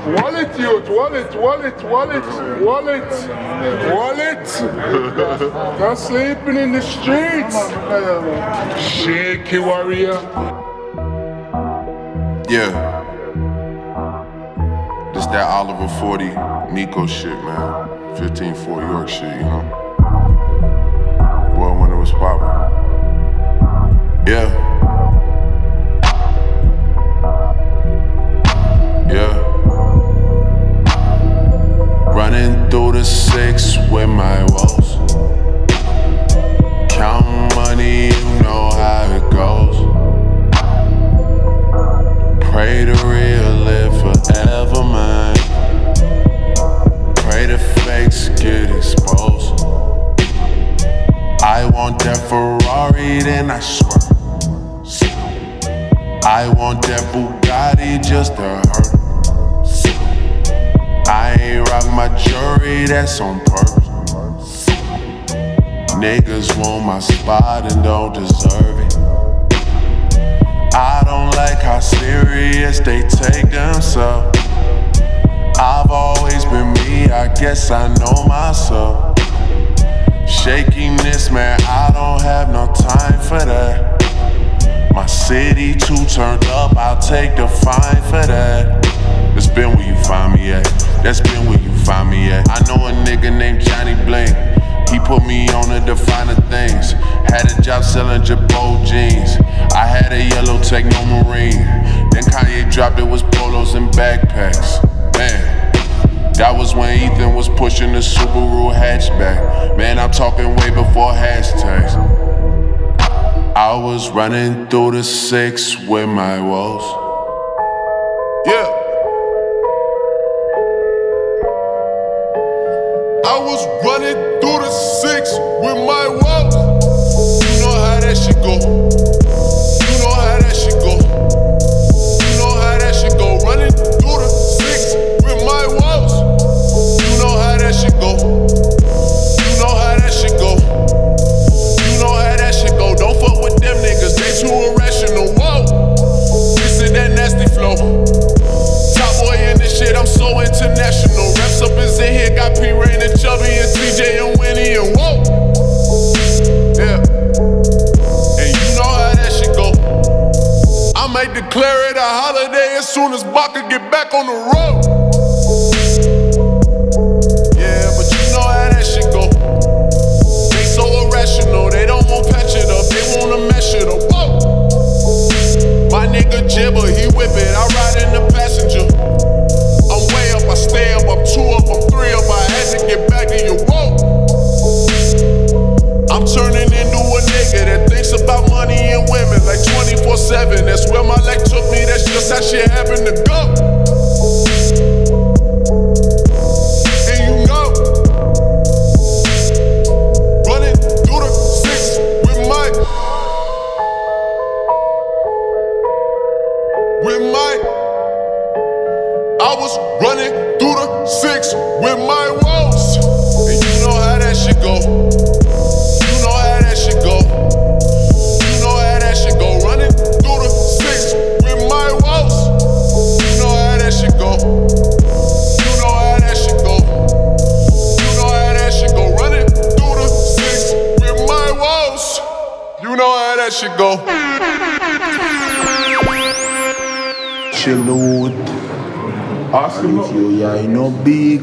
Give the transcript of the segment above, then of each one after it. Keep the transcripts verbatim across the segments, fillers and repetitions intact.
Wallet, youth, wallet, wallet, wallet, wallet, wallet. Not sleeping in the streets. Shaky warrior. Yeah. This that Oliver forty Niko shit, man. fifteen four York shit, you know. Boy, when it was poppin'. Yeah. Yeah. Running through the six with my woes. Countin' money, you know how it goes. Pray the real live forever, man. Pray the fakes get exposed. I want that Ferrari, then I swerve. I want that Bugatti just to hurt. I ain't rock my jewelry, that's on purpose. Niggas want my spot and don't deserve it. I don't like how serious they take themselves. I've always been me, I guess I know myself. Shakiness, man, I don't have no time for that. My city too turned up, I'll take the fine for that. That's been where you find me at. That's been where you find me at. I know a nigga named Johnny Bling. He put me on to the finer things. Had a job selling Girbraud jeans. I had a yellow TechnoMarine. Then Kanye dropped it was polos and backpacks. Man, that was when Ethan was pushing the Subaru hatchback. Man, I'm talking way before hashtags. I was running through the six with my woes. Yeah. I was running through the six with my woes. You know how that shit go. You know how that shit go. You know how that shit go. Running through the six with my woes. You know how that shit go. You know how that shit go. You know how that shit go. Don't fuck with them niggas, they too irrational. Whoa, this is that nasty flow. Top boy in this shit, I'm so international. Reps up is in here, got P Rain and Chubby and T J and Winnie and whoa. Yeah, and you know how that shit go. I might declare it a holiday as soon as Baka get back on the road. Yeah, but you know how that shit go. They so irrational, they don't want patch it up, they wanna mesh it up. Whoa. My nigga Gibber, he whip it, I ride in the passenger. I'm way up, I stay up, I'm two up, I'm three up, I had to get back to you. Whoa. I'm turning into a nigga that thinks about money and women like twenty-four seven. That's where my leg took me, that's just how shit happened to go. And you know, running through the six with my, with my, I was running through the six with my woes. And you know how that shit go. You know how that shit go. You know how that shit go. Running through the six with my woes. You know how that shit go. You know how that shit go. You know how that shit go. Running through the six with my woes. You know how that shit go. Chill out. Ask him If you yeah, you know big.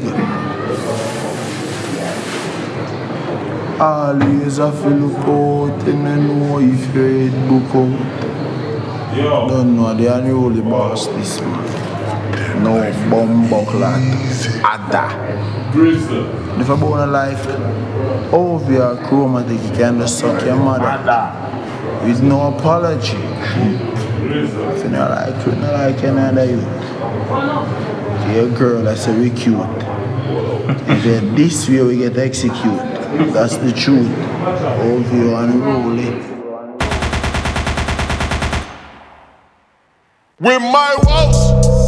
Always have to look out and I know if your head book out. Don't know, they are the only boss this man. No bumbuckler. Ada. If I born a life over your chromatic, you can just suck your mother. With no apology. If you not like you, not like another you. Your girl, I say we cute. If you're this way, we get execute. That's the truth. Over you and roll it. with my woes.